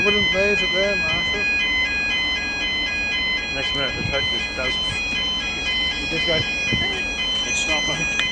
wouldn't place it there, master. Next minute, the this guy. It's stopper.